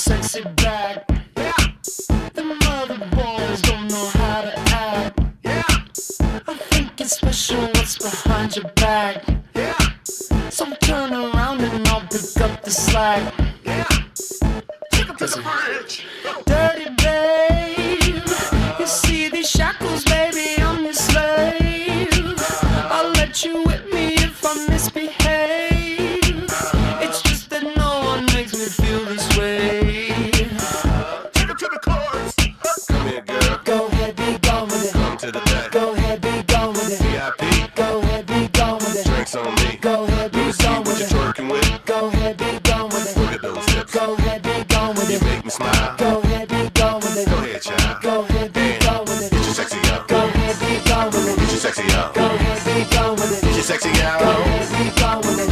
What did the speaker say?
sexy back. The mother boys don't know how to act. I think it's special what's behind your back. So turn around and I'll pick up the slack. Take 'em to the bridge. Dirty babe, you see these shackles, baby, I'm your slave. I'll let you whip me if I misbehave. It's just that no one makes me feel this way. Take 'em to the chorus. Come here, girl. Go ahead, be gone with it. Come to the back. Go ahead, be gone with it. VIP. Go ahead, be gone with it. Drinks on me. Go ahead, be Let me see gone what with you're it. twerking with. Go ahead, be gone with it. Look at those hips. Go ahead, be gone with You it. make me smile. Go ahead, be gone with it. Go ahead, child. Go ahead, be gone with it. Get your sexy out. Go ahead, be gone with it. Get your sexy out. Go ahead, be gone with it. Get your sexy out. Go ahead, be gone with it.